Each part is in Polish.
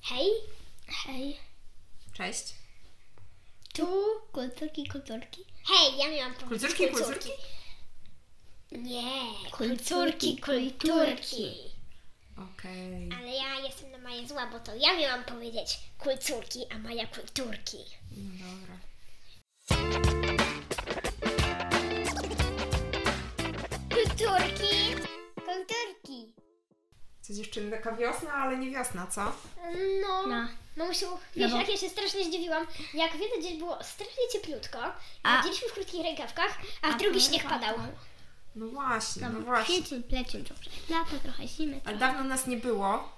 Hej. Hej. Cześć. Tu kulturki. Hej, ja miałam powiedzieć Kulturki? Nie, Kulturki. Okej. Ale ja jestem na Maję zła, bo to ja miałam powiedzieć kulturki, a Maja kulturki. No dobra. Kulturki. Co dziewczyny, taka wiosna, ale nie wiosna, co? No. Mamusiu, wiesz, bo- jak ja się strasznie zdziwiłam, jak w jeden dzień było strasznie cieplutko, A- chodziliśmy w krótkich rękawkach, a w drugi śnieg padał. No właśnie, no No właśnie. kwiecień, plecień, to lata, trochę zimy. Ale dawno nas nie było.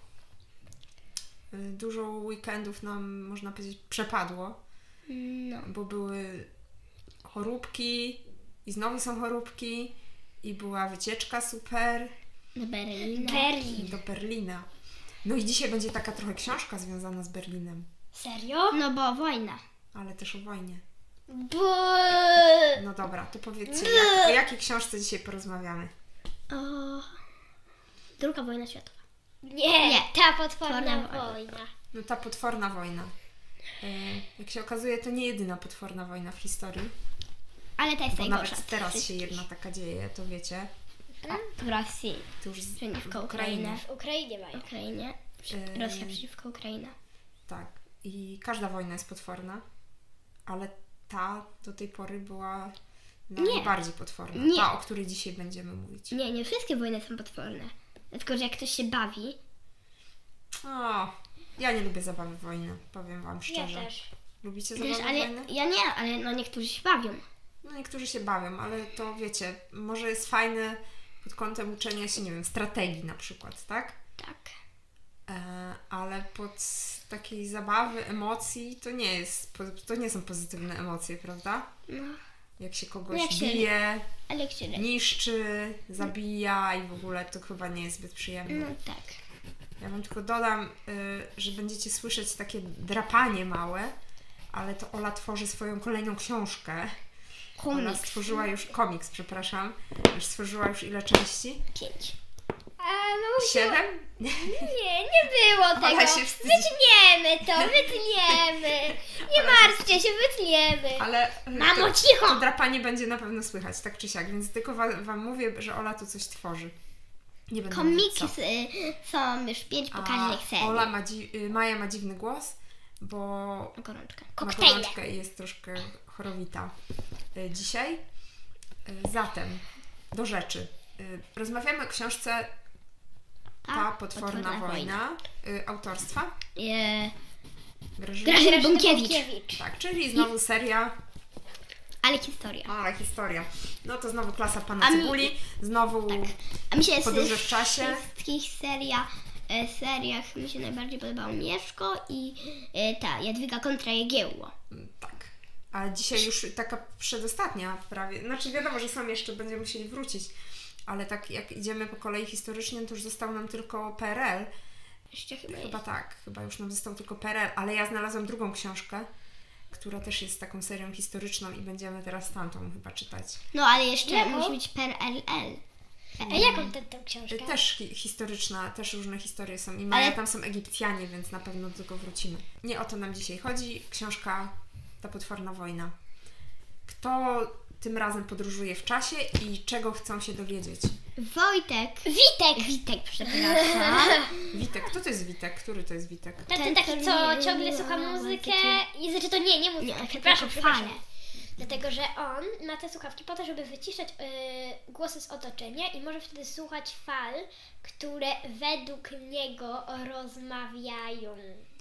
Dużo weekendów nam, można powiedzieć, przepadło, No. bo były choróbki i znowu są choróbki i była wycieczka super Do Berlina. do Berlina. No i dzisiaj będzie taka trochę książka związana z Berlinem, Serio? No bo wojna. ale też o wojnie. Bo... No dobra, to powiedzcie, o jakiej książce dzisiaj porozmawiamy? O... Druga wojna światowa. Nie, ta potworna Potworna wojna. No ta potworna wojna. Jak się okazuje, to nie jedyna potworna wojna w historii, Ale ta jest bo najgorsza. nawet teraz się jedna taka dzieje, to wiecie. W Rosji. Tuż Przeciwko Ukrainy. Ukrainie. W Ukrainie mają. Ukrainie. Rosja przeciwko Ukrainie. Tak. I każda wojna jest potworna, ale ta do tej pory była najbardziej potworna. Nie. Ta, o której dzisiaj będziemy mówić. Nie wszystkie wojny są potworne. Tylko, że jak ktoś się bawi, O, ja nie lubię zabawy wojny, powiem wam Ja szczerze. też. Lubicie wiesz, zabawy ale wojny? ja nie, ale no niektórzy się bawią. No niektórzy się bawią, ale to wiecie, może jest fajne pod kątem uczenia się, nie wiem, strategii na przykład, tak? Tak. Ale pod takiej zabawy, emocji to nie są pozytywne emocje, prawda? No, Jak się kogoś Jak się- bije, ale jak się niszczy, zabija i w ogóle to chyba nie jest zbyt przyjemne. No tak. Ja wam tylko dodam, że będziecie słyszeć takie drapanie małe, ale to Ola tworzy swoją kolejną książkę. Ona Komiks. stworzyła już komiks, przepraszam. Już stworzyła już ile części? 5. A mamusiu, 7? nie było Ola tego. się wstydzi. Wytniemy to, wytniemy. Nie Ola się martwcie się, wytniemy. Ale Mamo, to cicho! drapanie będzie na pewno słychać, tak czy siak, więc tylko wam mówię, że Ola tu coś tworzy. Nie będę mówić, Komiksy co. są już 5 po każdej serii. Ola Maja ma dziwny głos, bo Gorączka. ma Koktajle. gorączkę i jest troszkę chorowita dzisiaj. Zatem, do rzeczy. Rozmawiamy o książce Ta potworna wojna autorstwa Grażyny Bąkiewicz. Tak, czyli znowu seria. Ale historia. Historia. No to znowu klasa pana Cebuli, znowu A mi się Podróże z w czasie. wszystkich seriach mi się najbardziej podobało Mieszko i ta Jadwiga kontra Jagiełło. tak. A dzisiaj już taka przedostatnia prawie. Znaczy wiadomo, że są jeszcze, będziemy musieli wrócić, ale tak jak idziemy po kolei historycznie, to już został nam tylko PRL. Jeszcze Chyba tak, chyba już nam został tylko PRL, ale ja znalazłam drugą książkę, która też jest taką serią historyczną i będziemy teraz tamtą chyba czytać. No ale jeszcze Jaką? musi być PRL. A jaką tę książkę? Też historyczna, też różne historie są i Maja, Ale- tam są Egipcjanie, więc na pewno do tego wrócimy. Nie o to nam dzisiaj chodzi. Książka Ta potworna wojna. Kto tym razem podróżuje w czasie i czego chcą się dowiedzieć? Witek, przepraszam. Witek, kto to jest Witek? Który to jest Witek? Ten taki, który co nie- ciągle nie- słucha nie- muzykę nie- i znaczy to nie muzykę, Nie, przepraszam. fale. Dlatego, że on ma te słuchawki po to, żeby wyciszać głosy z otoczenia i może wtedy słuchać fal, które według niego rozmawiają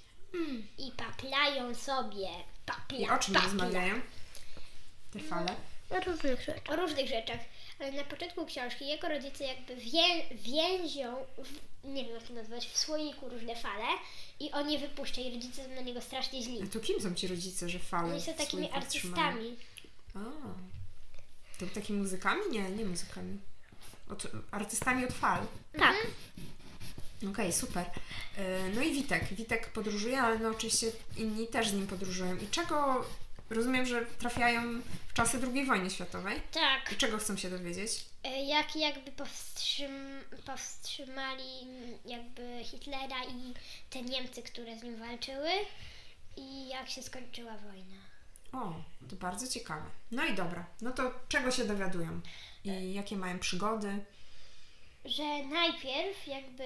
i paplają sobie. I o czym rozmawiają? Te fale? O różnych rzeczach. Ale na początku książki jego rodzice jakby więzią, nie wiem jak to nazwać, w słoiku różne fale i on je wypuszcza i rodzice są na niego strasznie źli. A to kim są ci rodzice, że fale Oni są w takimi słoikach trzymają? artystami. A, to takimi muzykami? Nie muzykami. Artystami od fal. Tak. Okej, super. No i Witek podróżuje, ale no oczywiście inni też z nim podróżują. I rozumiem, że trafiają w czasy II wojny światowej? Tak. I czego chcą się dowiedzieć? jak jakby powstrzymali jakby Hitlera i te Niemcy, które z nim walczyły i jak się skończyła wojna. O, to bardzo ciekawe. No i dobra, no to czego się dowiadują? I jakie mają przygody? Że najpierw jakby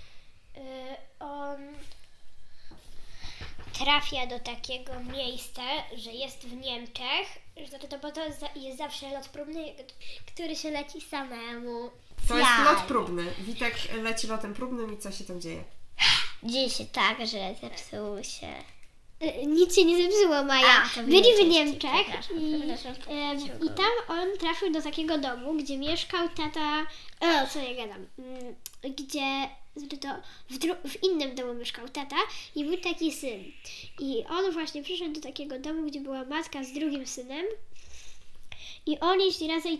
on trafia do takiego miejsca, że jest w Niemczech, bo to jest zawsze lot próbny, który się leci samemu. To jest lot próbny. Witek leci lotem próbnym i co się tam dzieje? Dzieje się tak, że zepsuł się. Nic się nie zepsuło, Maja. to Byli w oczywiście, Niemczech przepraszam. i tam on trafił do takiego domu, gdzie mieszkał tata... co ja gadam? Gdzie w innym domu mieszkał tata i był taki syn. I on właśnie przyszedł do takiego domu, gdzie była matka z drugim synem. I oni szli razem,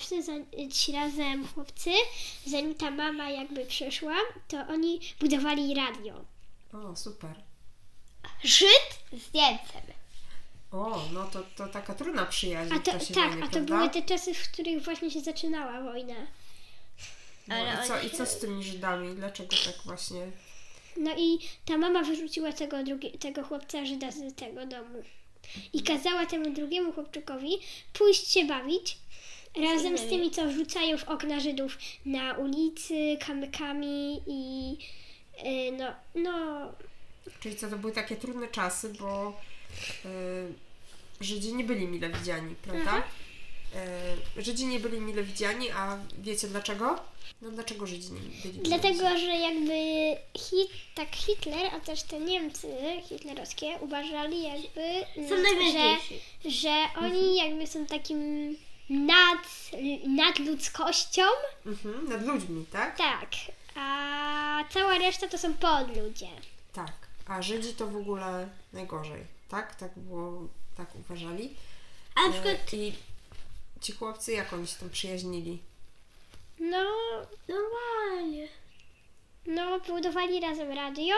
chłopcy, zanim ta mama jakby przyszła, to oni budowali radio. O, super. Żyd z Niemcem. O, no to taka trudna przyjaźń w czasie Tak, wojny, a to prawda? były te czasy, w których właśnie się zaczynała wojna. No, i co z tymi Żydami? Dlaczego tak właśnie? No i ta mama wyrzuciła tego chłopca Żyda z tego domu. I kazała temu drugiemu chłopczykowi pójść się bawić razem z tymi, co rzucają w okna Żydów na ulicy kamykami i no. Czyli co, to były takie trudne czasy, bo Żydzi nie byli mile widziani, prawda? Żydzi nie byli mile widziani, a wiecie dlaczego? No dlaczego Żydzi nie byli mile widziani? Dlatego, że jakby Hitler, a też te Niemcy hitlerowskie uważali jakby, Są najważniejsi. że oni jakby są takim nad ludzkością. Nad ludźmi, tak? Tak, a cała reszta to są podludzie. Tak, a Żydzi to w ogóle najgorzej, tak? Tak było, tak uważali. A na przykład... I ci chłopcy, jak oni się tam przyjaźnili? No, Normalnie. no budowali razem radio.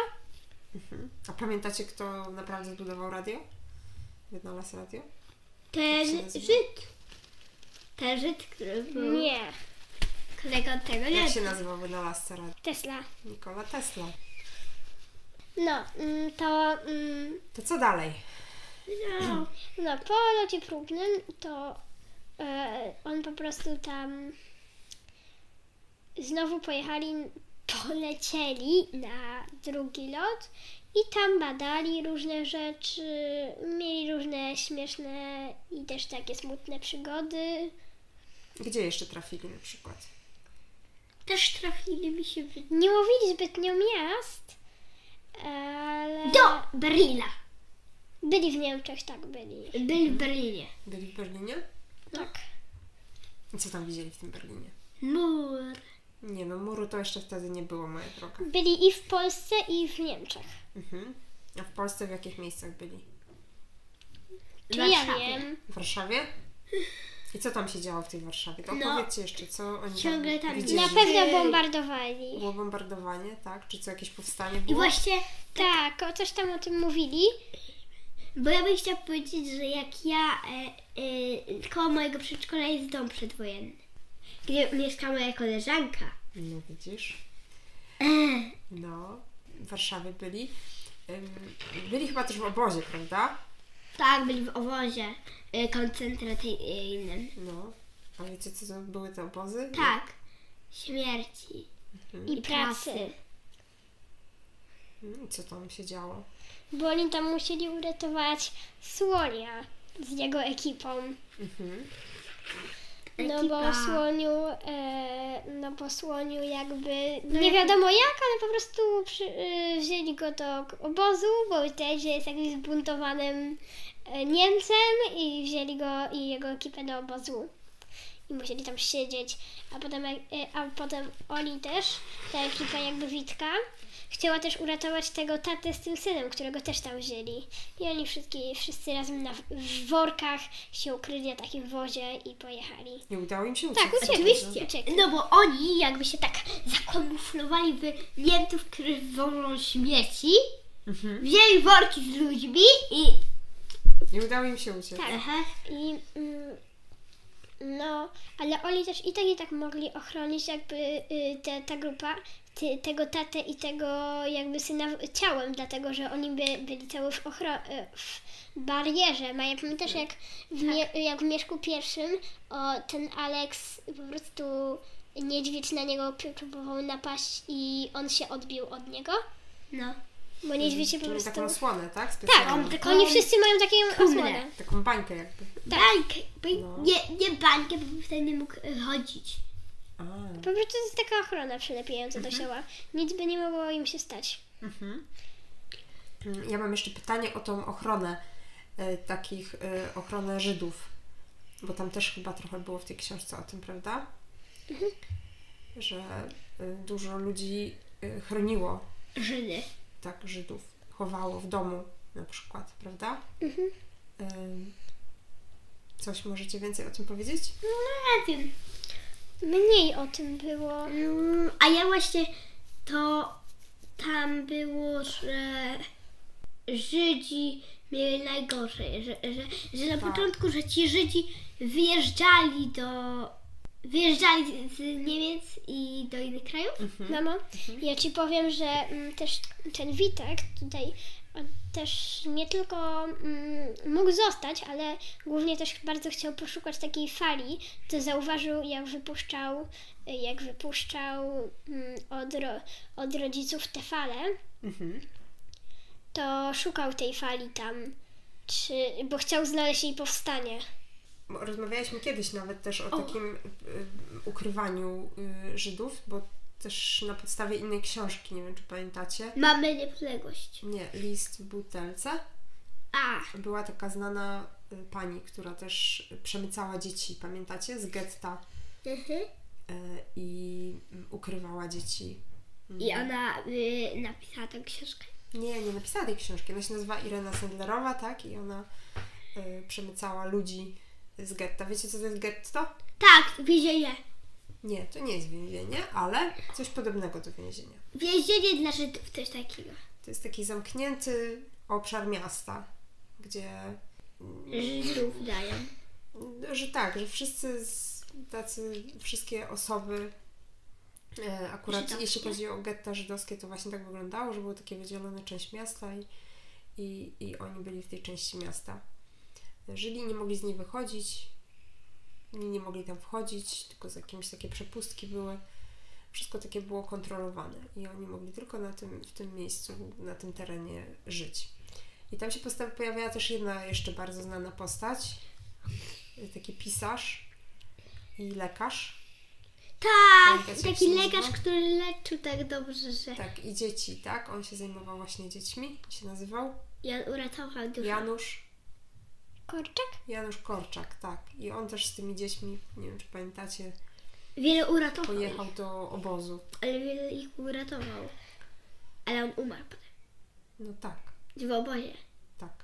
A pamiętacie, kto naprawdę zbudował radio? Wynalazł radio? Ten się nazywa? Żyd. Ten Żyd, który był Nie, kolegą tego Jak Niemca. się nazywał wynalazca radia? Tesla. Nikola Tesla. No, To co dalej? no po locie próbnym to on po prostu tam znowu polecieli na drugi lot i tam badali różne rzeczy, mieli różne śmieszne i też takie smutne przygody. Gdzie jeszcze trafili na przykład? Też trafili mi się Nie mówili zbytnio miast, ale do Berlina. byli w Niemczech, tak byli. Byli w Berlinie. Byli w Berlinie? Tak. I co tam widzieli w tym Berlinie? Mur. Nie no, muru to jeszcze wtedy nie było, moja droga. Byli i w Polsce, i w Niemczech. A w Polsce w jakich miejscach byli? Czy ja wiem? W Warszawie? I co tam się działo w tej Warszawie? To No, opowiedzcie jeszcze, co oni ciągle tam widzieli. Na pewno bombardowali. Było bombardowanie, tak? Czy co, jakieś powstanie było? I właśnie, Tak, coś tam o tym mówili. bo ja bym chciała powiedzieć, że jak ja koło mojego przedszkola jest dom przedwojenny, gdzie mieszka moja koleżanka. No widzisz. No, w Warszawie byli. Byli chyba też w obozie, prawda? Tak, byli w obozie koncentracyjnym. No. A wiecie, co to były te obozy? Tak. Śmierci. I pracy. I co tam się działo? Bo oni tam musieli uratować Słonia z jego ekipą. No bo Słoniu jakby nie wiadomo jak, ale po prostu wzięli go do obozu, bo wiedzieli, że jest jakimś zbuntowanym Niemcem i wzięli go i jego ekipę do obozu. I musieli tam siedzieć, a potem oni też, ta ekipa jakby Witka, chciała też uratować tego tatę z tym synem, którego też tam wzięli. I oni wszyscy razem w workach się ukryli na takim wozie i pojechali. Nie udało im się uciec? Tak, uciekli. No bo oni jakby się tak zakamuflowali w Niemców, którzy wożą śmieci, wzięli worki z ludźmi i... Nie udało im się uciec. Tak. Aha. I No, ale oni też i tak mogli ochronić jakby ta grupa, tego tatę i tego jakby syna ciałem, dlatego że oni byli cały w barierze. Maja, pamiętasz jak w Mieszku pierwszym ten Alex po prostu niedźwiedź na niego próbował napaść i on się odbił od niego? No. Bo niedźwiedź się po Czyli prostu... taką osłonę, tak? Tak, Specjalną. oni wszyscy mają taką osłonę. Taką bańkę jakby. Bańkę. No. Nie bańkę, bo wtedy nie mógł chodzić. A. Po prostu to jest taka ochrona przylepiająca do ciała. Nic by nie mogło im się stać. Ja mam jeszcze pytanie o tą ochronę, ochronę Żydów, bo tam też chyba trochę było w tej książce o tym, prawda? Że dużo ludzi chroniło Żydy. tak Żydów, chowało w domu na przykład, prawda? Coś możecie więcej o tym powiedzieć? Nie wiem. Mniej o tym było. A ja właśnie to tam było, że Żydzi mieli najgorzej, że na początku, że ci Żydzi wyjeżdżali z Niemiec i do innych krajów. Mamo, ja Ci powiem, że też ten Witek tutaj też nie tylko mógł zostać, ale głównie też bardzo chciał poszukać takiej fali, to zauważył jak wypuszczał od rodziców te fale, to szukał tej fali tam, bo chciał znaleźć jej powstanie. Rozmawialiśmy kiedyś nawet też o takim ukrywaniu Żydów, bo też na podstawie innej książki, nie wiem czy pamiętacie. Mamy niepodległość. Nie, List w butelce. Była taka znana pani, która też przemycała dzieci, pamiętacie? Z getta. I ukrywała dzieci. I ona napisała tę książkę? Nie napisała tej książki. Ona się nazywa Irena Sendlerowa, tak? I ona przemycała ludzi z getta. Wiecie, co to jest getto? Tak, więzienie. Nie, to nie jest więzienie, ale coś podobnego do więzienia. Więzienie dla Żydów, coś takiego. To jest taki zamknięty obszar miasta, gdzie Żydów dają. że tak, że wszystkie osoby akurat Żydowskie. jeśli chodzi o getta żydowskie, to właśnie tak wyglądało, że było takie wydzielone część miasta i oni byli w tej części miasta. Żyli, nie mogli z niej wychodzić, nie mogli tam wchodzić, tylko z jakieś takie przepustki były. Wszystko takie było kontrolowane i oni mogli tylko w tym miejscu, na tym terenie żyć. I tam się pojawiała też jedna jeszcze bardzo znana postać, taki pisarz i lekarz. Tak, Pamiętacie, jak taki się lekarz, nazywał? który leczył tak dobrze, że Tak, i dzieci, tak? On się zajmował właśnie dziećmi, się nazywał Jan uratował dużo. Korczak? Korczak, tak. I on też z tymi dziećmi, nie wiem czy pamiętacie, Wiele uratował. pojechał do obozu. Ale wiele ich uratował. Ale on umarł potem. No tak, W obozie. tak.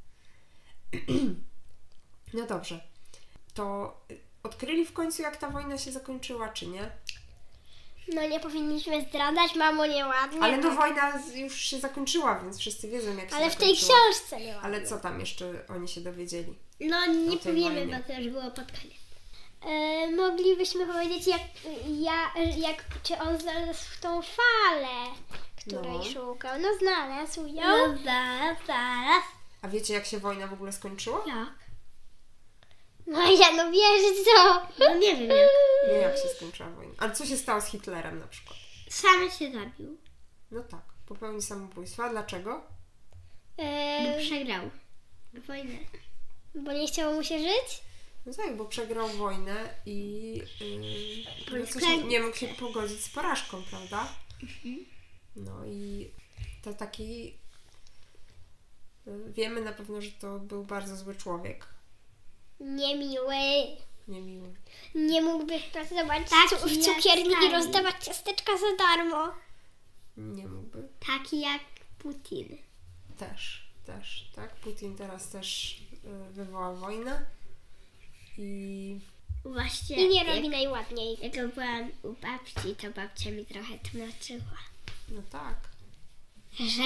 No dobrze. To odkryli w końcu, jak ta wojna się zakończyła, czy nie? No nie powinniśmy zdradzać, mamo, nieładnie. Ale no wojna już się zakończyła, więc wszyscy wiedzą, jak się Ale w tej zakończyła. książce nieładnie. Ale co tam jeszcze oni się dowiedzieli? No nie tej powiemy, wojnie. bo to już było pod koniec. Moglibyśmy powiedzieć, czy on znalazł tą falę, której No. szukał. No znalazł ją. No zaraz. A wiecie, jak się wojna w ogóle skończyła? Jak? No ja no wiesz co? No nie wiem jak. Nie, jak się skończyła wojna. Ale co się stało z Hitlerem na przykład? Sam się zabił. No tak, popełnił samobójstwo. A dlaczego? Bo przegrał wojnę. Bo nie chciało mu się żyć? No tak, bo przegrał wojnę i nie mógł się pogodzić z porażką, prawda? No i to taki... Wiemy na pewno, że to był bardzo zły człowiek. Niemiły. Niemiły. Nie mógłby pracować Taki w jak cukierni i Stalin. rozdawać ciasteczka za darmo. Nie mógłby. Taki jak Putin. Też, tak. Putin teraz też wywołał wojnę i Właśnie I nie robi najładniej. jak byłam u babci, to babcia mi trochę tłumaczyła, no tak. że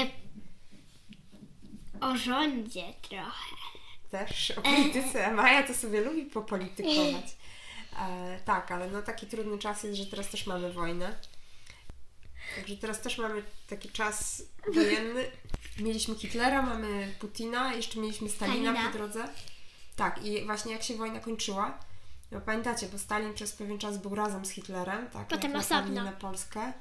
o rządzie trochę. Też o polityce. A Maja to sobie lubi popolitykować. Tak, ale no taki trudny czas jest, że teraz też mamy wojnę. Także teraz też mamy taki czas wojenny. Mieliśmy Hitlera, mamy Putina, jeszcze mieliśmy Stalina po drodze. Tak, i właśnie jak się wojna kończyła, no pamiętacie, bo Stalin przez pewien czas był razem z Hitlerem, tak? Potem jak napadli osobno. na Polskę.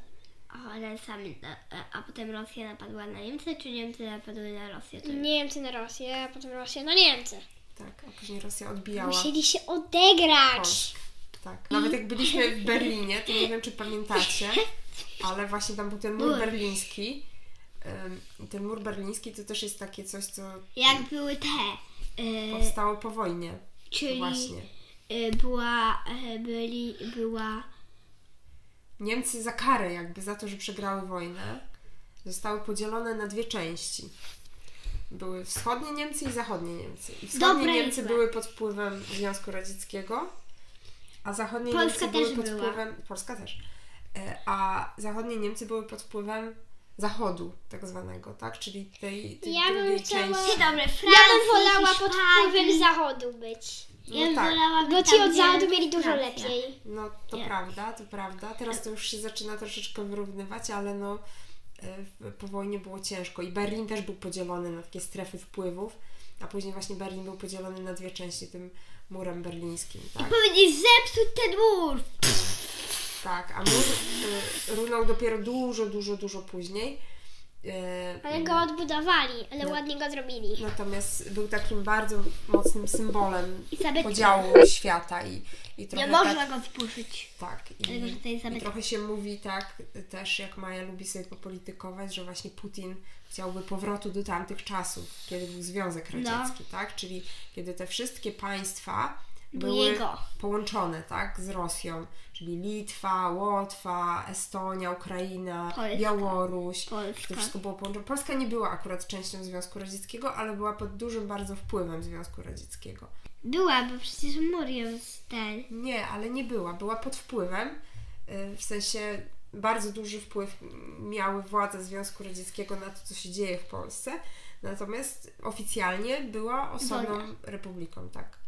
A potem Rosja napadła na Niemcy, czy Niemcy napadły na Rosję? To Niemcy na Rosję, a potem Rosja na Niemcy. Tak, a później Rosja odbijała Musieli się odegrać. Polskę. Tak. Nawet jak byliśmy w Berlinie, to nie wiem, czy pamiętacie, ale właśnie tam był ten mur berliński. Ten mur berliński to też jest takie coś, co jak były te... powstało po wojnie. czyli Właśnie. była... Niemcy za karę jakby, za to, że przegrały wojnę, zostały podzielone na dwie części. Były wschodnie Niemcy i zachodnie Niemcy. I wschodnie Dobre i Niemcy złe. były pod wpływem Związku Radzieckiego, a zachodnie Polska Niemcy były też pod była. wpływem... Polska też. A zachodnie Niemcy były pod wpływem Zachodu, tak zwanego, tak? Czyli tej Ja bym drugiej chciała- części. Dobre, Ja bym Francji, wolała pod Hiszpanii. wpływem zachodu być. Ja bym tak. wolała Bo być ci tam, od gdzie zachodu mieli dużo Francja. lepiej. No to Nie. prawda, to prawda. Teraz to już się zaczyna troszeczkę wyrównywać, ale no po wojnie było ciężko. I Berlin też był podzielony na takie strefy wpływów, a później właśnie Berlin był podzielony na dwie części tym murem berlińskim, tak? Powiedzieć, zepsuć ten mur! Tak, a mur runął dopiero dużo później. Ale go odbudowali, ale No. ładnie go zrobili. Natomiast był takim bardzo mocnym symbolem I zabytkiem. podziału świata i trochę Nie można tak, go zburzyć. tak, Dlatego, że to jest i zabytek. trochę się mówi tak też, jak Maja lubi sobie popolitykować, że właśnie Putin chciałby powrotu do tamtych czasów, kiedy był Związek Radziecki, tak? Czyli kiedy te wszystkie państwa były jego. połączone, tak, z Rosją, czyli Litwa, Łotwa, Estonia, Ukraina, Polska. Białoruś. Polska. To wszystko było połączone. Polska nie była akurat częścią Związku Radzieckiego, ale była pod dużym bardzo wpływem Związku Radzieckiego. Była, bo przecież mur ją ten. Nie, ale nie była. Była pod wpływem, w sensie bardzo duży wpływ miały władze Związku Radzieckiego na to, co się dzieje w Polsce, natomiast oficjalnie była osobną Wolna. republiką, tak.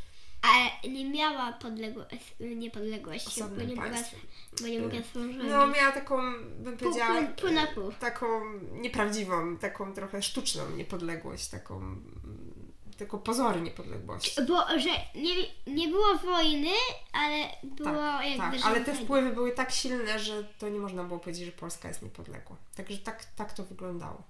Ale nie miała niepodległości, Osobnym bo nie mogła, państwem. bo nie mogła służyć. No miała taką, bym powiedziała, pół na pół. taką nieprawdziwą, taką trochę sztuczną niepodległość, taką tylko pozory niepodległości. Bo że nie było wojny, ale było jakby Tak, ale te rządzenie. wpływy były tak silne, że to nie można było powiedzieć, że Polska jest niepodległa. Także tak to wyglądało.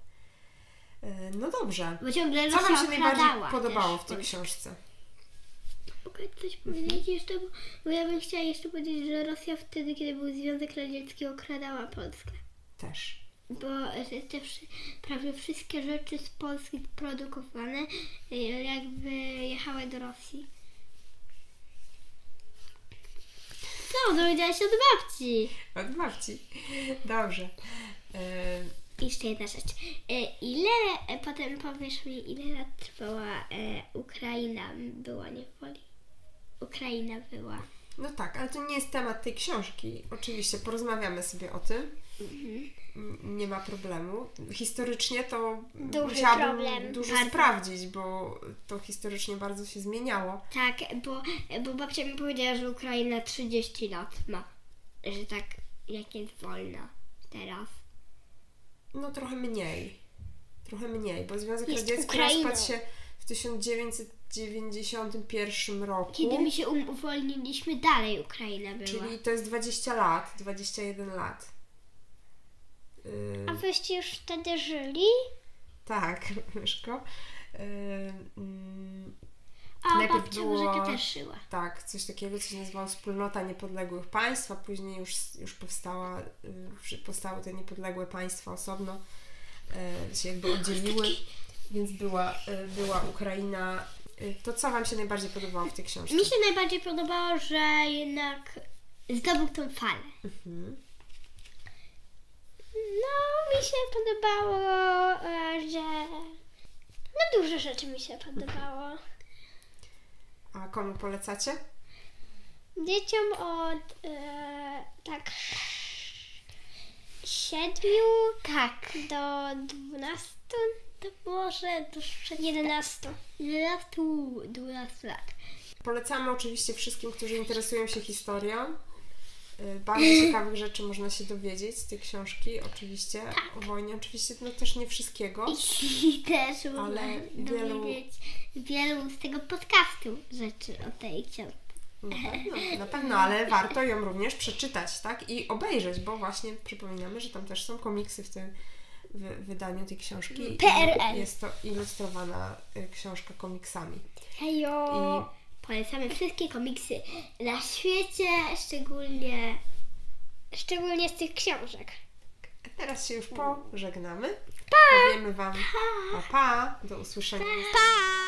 No dobrze. Bo ciągle Co Wam Rosja się najbardziej okradała podobało też w tej Polskę. książce? Mogę coś powiedzieć jeszcze, bo ja bym chciała jeszcze powiedzieć, że Rosja wtedy, kiedy był Związek Radziecki, okradała Polskę. Też. Bo że prawie wszystkie rzeczy z Polski produkowane jakby jechały do Rosji. Co, dowiedziałaś od babci? Od babci. Dobrze. Jeszcze jedna rzecz. Potem powiesz mi, ile lat trwała Ukraina była niewoli? Ukraina była. No tak, ale to nie jest temat tej książki. Oczywiście porozmawiamy sobie o tym. Nie ma problemu. Historycznie to Duży musiałabym problem. dużo Bardzo. sprawdzić, bo to historycznie bardzo się zmieniało. Tak, bo babcia mi powiedziała, że Ukraina 30 lat ma. Że tak, jak jest wolna teraz. No trochę mniej. Bo Związek Jest Radziecki Ukrainą. rozpadł się w 1991 roku. Kiedy my się uwolniliśmy, dalej Ukraina była. Czyli to jest 20 lat, 21 lat. A wyście już wtedy żyli? Tak, Myszko. A najpierw babcia było- Bożeka też żyła. Tak, coś takiego, co się nazywało Wspólnota Niepodległych Państw, a później już powstały te niepodległe państwa osobno, się jakby oddzieliły, więc była Ukraina. To co Wam się najbardziej podobało w tej książce? Mi się najbardziej podobało, że jednak zdobył tą falę. No, mi się podobało, że... No dużo rzeczy mi się podobało. A komu polecacie? Dzieciom od tak 7 Tak. do 12, To może do 11. 11-12 lat. Polecamy oczywiście wszystkim, którzy interesują się historią. Bardzo ciekawych rzeczy można się dowiedzieć z tej książki, oczywiście, o wojnie. Oczywiście no też nie wszystkiego. I też można Ale dowiedzieć wielu z tego podcastu rzeczy o tej książce. Na pewno, ale warto ją również przeczytać, tak? I obejrzeć, bo właśnie przypominamy, że tam też są komiksy w tym wydaniu tej książki. PRL. Jest to ilustrowana książka komiksami. Hejo! Polecamy wszystkie komiksy na świecie, szczególnie z tych książek. A teraz się już pożegnamy. Powiemy Wam pa, do usłyszenia. Pa!